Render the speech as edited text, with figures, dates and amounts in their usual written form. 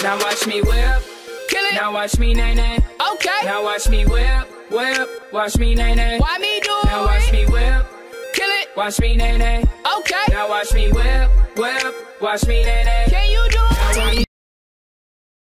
Now watch me whip. Kill it. Now watch me nay nay. Okay. Now watch me whip, whip. Watch me nay nay. Why me do it? Now watch me whip. Kill it. Watch me nay nay. Okay. Now watch me whip, whip. Watch me nay nay.